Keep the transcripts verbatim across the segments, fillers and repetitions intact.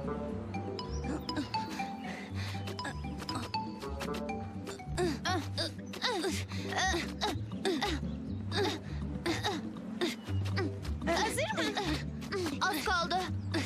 Hazır mı? Az kaldı.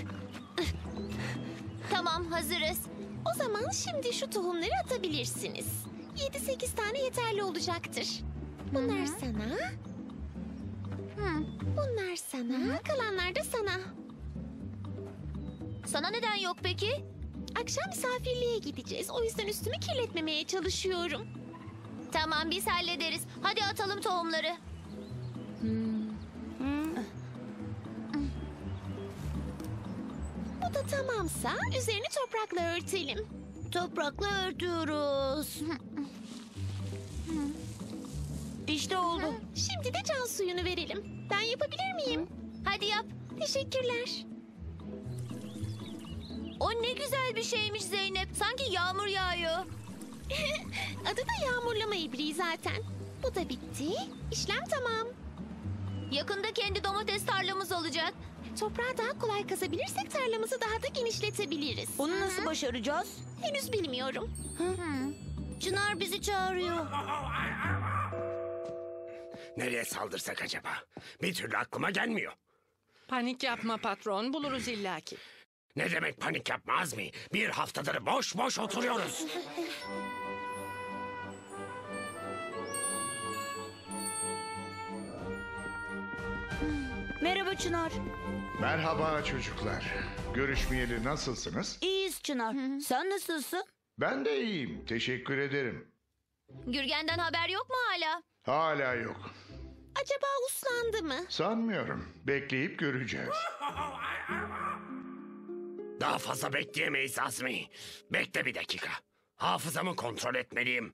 Tamam, hazırız. O zaman şimdi şu tohumları atabilirsiniz. Yedi sekiz tane yeterli olacaktır. Bunlar sana. Bunlar sana. Kalanlar da sana. Sana neden yok peki? Akşam misafirliğe gideceğiz. O yüzden üstümü kirletmemeye çalışıyorum. Tamam, biz hallederiz. Hadi atalım tohumları. Bu da tamamsa üzerini toprakla örtelim. Toprakla örtüyoruz. İşte oldu. Şimdi de can suyunu verelim. Ben yapabilir miyim? Hadi yap. Teşekkürler. O ne güzel bir şeymiş Zeynep. Sanki yağmur yağıyor. Adı da yağmurlama ibriği zaten. Bu da bitti. İşlem tamam. Yakında kendi domates tarlamız olacak. Toprağı daha kolay kazabilirsek tarlamızı daha da genişletebiliriz. Onu nasıl başaracağız? Henüz bilmiyorum. Çınar bizi çağırıyor. Nereye saldırsak acaba? Bir türlü aklıma gelmiyor. Panik yapma patron, buluruz illaki. Ne demek panik yapma Azmi? Bir haftadır boş boş oturuyoruz. Merhaba Çınar. Merhaba çocuklar. Görüşmeyeli nasılsınız? İyiyiz Çınar. Sen nasılsın? Ben de iyiyim. Teşekkür ederim. Gürgen'den haber yok mu hala? Hala yok. Acaba uslandı mı? Sanmıyorum. Bekleyip göreceğiz. Daha fazla bekleyemeyiz Azmi. Bekle bir dakika. Hafızamı kontrol etmeliyim.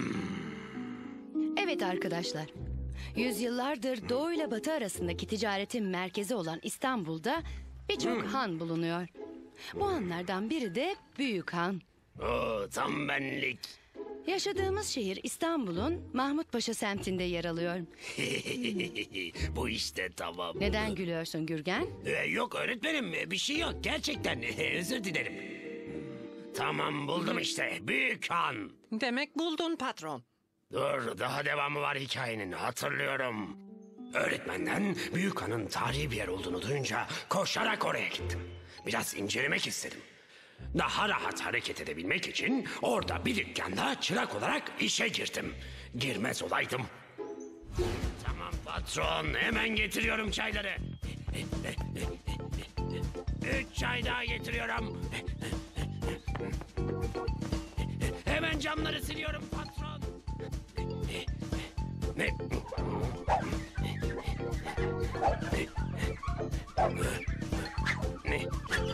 Evet arkadaşlar. Yüzyıllardır Doğu ile Batı arasındaki ticaretin merkezi olan İstanbul'da birçok han bulunuyor. Bu hanlardan biri de Büyük Han. Oo, tam benlik. Yaşadığımız şehir İstanbul'un Mahmutpaşa semtinde yer alıyor. Bu işte tamam. Neden gülüyorsun Gürgen? Ee, yok öğretmenim, bir şey yok gerçekten. Özür dilerim. Tamam, buldum işte. Büyük Han. Demek buldun patron. Dur, daha devamı var hikayenin, hatırlıyorum. Öğretmenden Büyük Han'ın tarihi bir yer olduğunu duyunca koşarak oraya gittim. Biraz incelemek istedim. Daha rahat hareket edebilmek için orada bir dükkanda çırak olarak işe girdim. Girmez olaydım. Tamam patron, hemen getiriyorum çayları. Üç çay daha getiriyorum. Hemen camları siliyorum patron. Ne? Ne?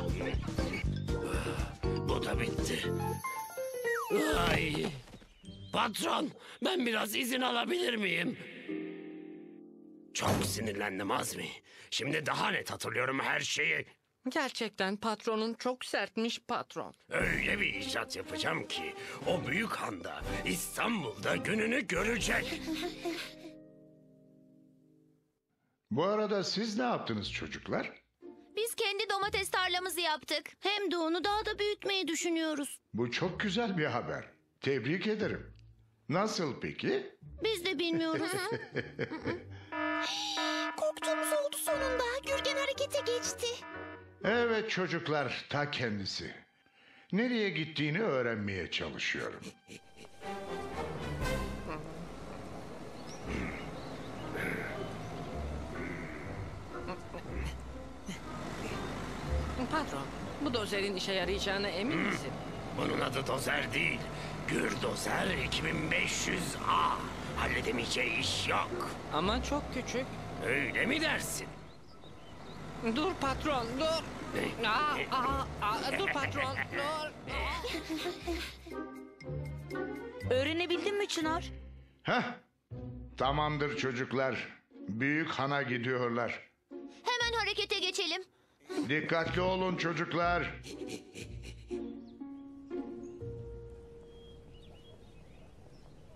Bu da bitti. Ay. Patron, ben biraz izin alabilir miyim? Çok sinirlendim Azmi. Şimdi daha net hatırlıyorum her şeyi. Gerçekten patronun çok sertmiş patron. Öyle bir icat yapacağım ki o büyük handa İstanbul'da gününü görecek. Bu arada siz ne yaptınız çocuklar? Biz kendi domates tarlamızı yaptık. Hem de onu daha da büyütmeyi düşünüyoruz. Bu çok güzel bir haber. Tebrik ederim. Nasıl peki? Biz de bilmiyoruz. Korktuğumuz oldu sonunda. Gürgen harekete geçti. Evet çocuklar, ta kendisi. Nereye gittiğini öğrenmeye çalışıyorum. Patron, bu dozerin işe yarayacağına emin misin? Bunun adı dozer değil. Gür dozer iki bin beş yüz A. Halledemeyeceği iş yok. Ama çok küçük. Öyle mi dersin? Dur patron, dur. Aa, aa, aa, dur patron, dur. Öğrenebildin mi Çınar? Heh, tamamdır çocuklar. Büyük Han'a gidiyorlar. Hemen harekete geçelim. Dikkatli olun çocuklar.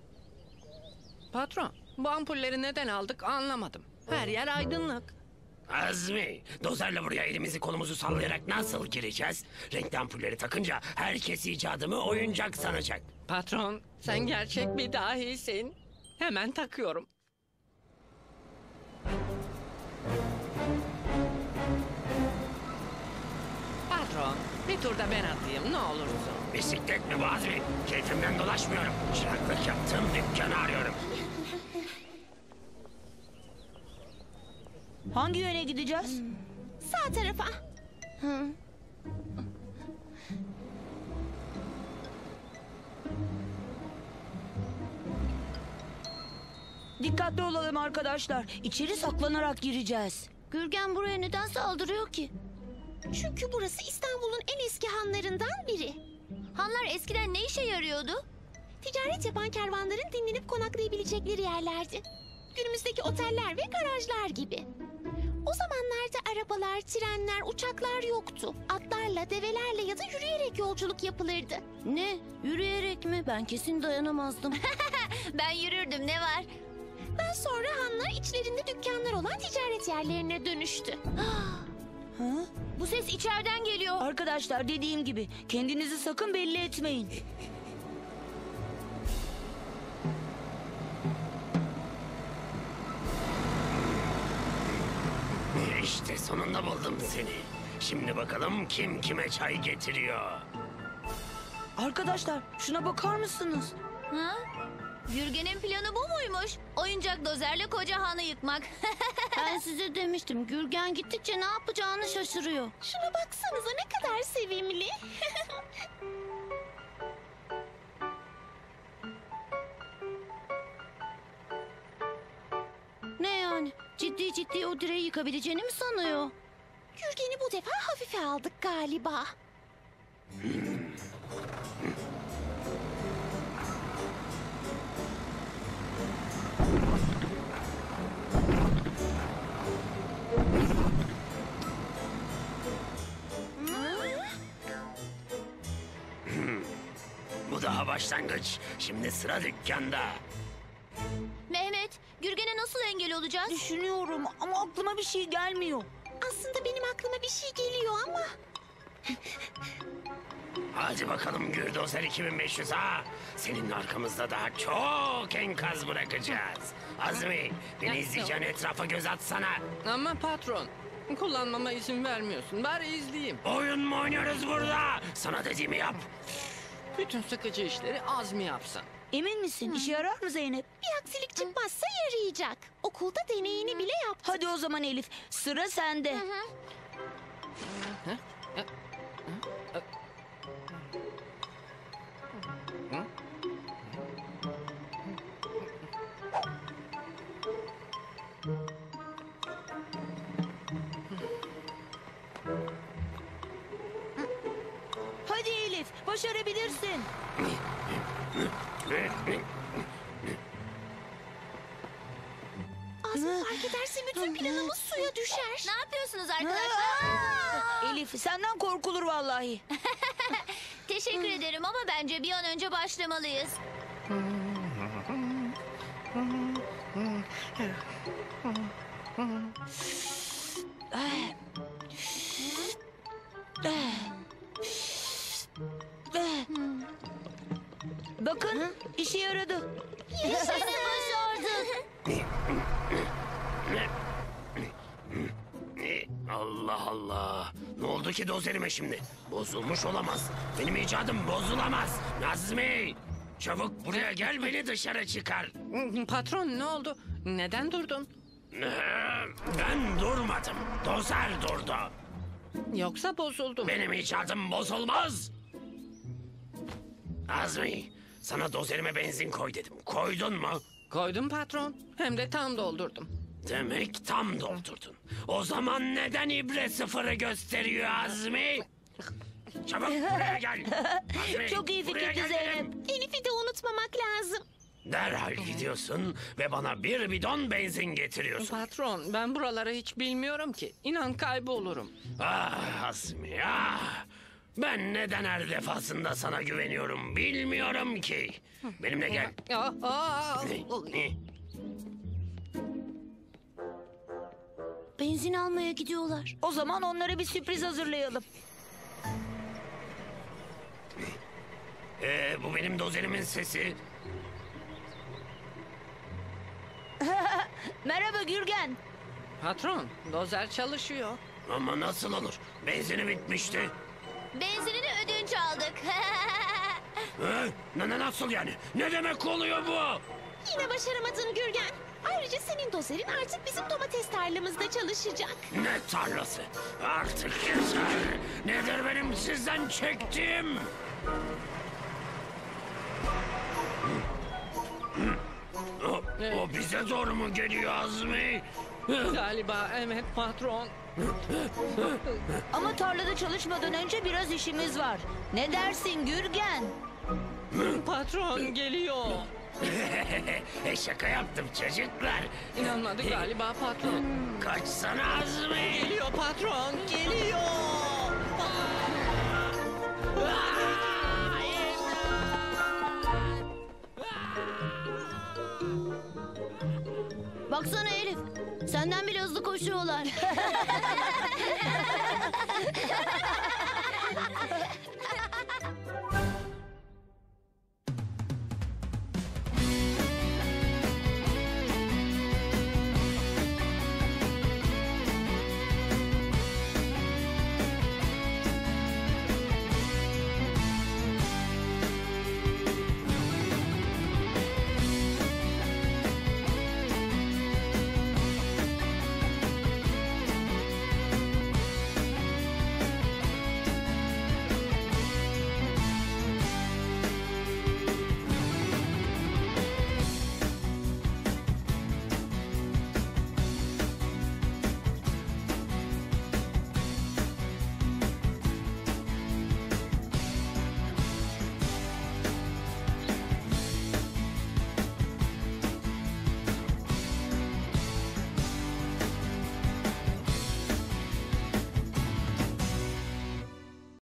Patron, bu ampulleri neden aldık anlamadım. Her yer aydınlık. Azmi, dozerle buraya elimizi kolumuzu sallayarak nasıl gireceğiz? Renkli ampulleri takınca herkes icadımı oyuncak sanacak. Patron, sen gerçek bir dahisin. Hemen takıyorum. Patron, bir turda ben atayım ne olursun. Bisiklet mi bu Azmi? Keyfimden dolaşmıyorum. Çıraklık yaptığım dükkanı arıyorum. Hangi yöne gideceğiz? Sağ tarafa. Dikkatli olalım arkadaşlar. İçeri saklanarak gireceğiz. Gürgen buraya neden saldırıyor ki? Çünkü burası İstanbul'un en eski hanlarından biri. Hanlar eskiden ne işe yarıyordu? Ticaret yapan kervanların dinlenip konaklayabilecekleri yerlerdi. Günümüzdeki oteller ve garajlar gibi. O zamanlarda arabalar, trenler, uçaklar yoktu. Atlarla, develerle ya da yürüyerek yolculuk yapılırdı. Ne? Yürüyerek mi? Ben kesin dayanamazdım. Ben yürürdüm, ne var? Daha sonra hanlar içlerinde dükkanlar olan ticaret yerlerine dönüştü. Ha? Bu ses içeriden geliyor. Arkadaşlar dediğim gibi kendinizi sakın belli etmeyin. İşte sonunda buldum seni. Şimdi bakalım kim kime çay getiriyor. Arkadaşlar şuna bakar mısınız? Ha? Gürgen'in planı bu muymuş? Oyuncak dozerle koca hanı yıkmak. Ben size demiştim. Gürgen gittikçe ne yapacağını şaşırıyor. Şuna baksanıza ne kadar sevimli. Ne yani? Ciddi ciddi o direği yıkabileceğini mi sanıyor? Gürgen'i bu defa hafife aldık galiba. Bu daha başlangıç. Şimdi sıra dükkanda. Mehmet, Gürgen'e nasıl engel olacağız? Düşünüyorum ama aklıma bir şey gelmiyor. Aslında benim aklıma bir şey geliyor ama... Hadi bakalım Gürdozer iki bin beş yüz ha. Senin arkamızda daha çok enkaz bırakacağız. Azmi, beni izleyeceğin etrafa göz atsana. Ama patron, kullanmama izin vermiyorsun. Bari izleyeyim. Oyun mu oynuyoruz burada? Sana dediğimi yap. Bütün sıkıcı işleri Azmi yapsın. Emin misin? İşe yarar mı Zeynep? Bir aksilik çıkmazsa yarayacak. Okulda deneyini bile yaptı. Hadi o zaman Elif. Sıra sende. Hadi Elif, başarabilirsin. Azmi fark ederse bütün planımız suya düşer. Ne yapıyorsunuz arkadaşlar? Elif, senden korkulur vallahi. Teşekkür ederim ama bence bir an önce başlamalıyız. Bakın, işe yaradı. Seni başardık. Allah Allah. Ne oldu ki dozerime şimdi? Bozulmuş olamaz. Benim icadım bozulamaz. Nazmi! Çabuk buraya gel, beni dışarı çıkar. Patron ne oldu? Neden durdun? Ee, Ben durmadım. Dozer durdu. Yoksa bozuldum. Benim icadım bozulmaz. Azmi, sana dozerime benzin koy dedim. Koydun mu? Koydum patron. Hem de tam doldurdum. Demek tam doldurdun. O zaman neden ibre sıfırı gösteriyor Azmi? Çabuk buraya gel. Azmi, Çok iyi buraya fikirdi gel Zeynep. dedim. Elif'i de unutmamak lazım. Derhal gidiyorsun ve bana bir bidon benzin getiriyorsun. Patron ben buraları hiç bilmiyorum ki. İnan kaybolurum. Ah Azmi ah. Ben neden her defasında sana güveniyorum bilmiyorum ki. Benimle gel. Aa, aa, Ne? Ne? benzin almaya gidiyorlar. O zaman onlara bir sürpriz hazırlayalım. Ee, bu benim dozerimin sesi. Merhaba Gürgen. Patron, dozer çalışıyor. Ama nasıl olur? Benzini bitmişti. Benzinini ödünç aldık. Ee, ne, ne- nasıl yani? Ne demek oluyor bu? Yine başaramadın Gürgen. Ayrıca senin dozerin artık bizim domates tarlamızda çalışacak. Ne tarlası? Artık yeter. Nedir benim sizden çektiğim? O, o bize doğru mu geliyor Azmi? Galiba evet patron. Ama tarlada çalışmadan önce biraz işimiz var. Ne dersin Gürgen? Patron geliyor. E, şaka yaptım çocuklar. İnanmadı galiba patron. Kaçsana Azmi. Geliyor patron, geliyor. Baksana Elif. Senden bile hızlı koşuyorlar.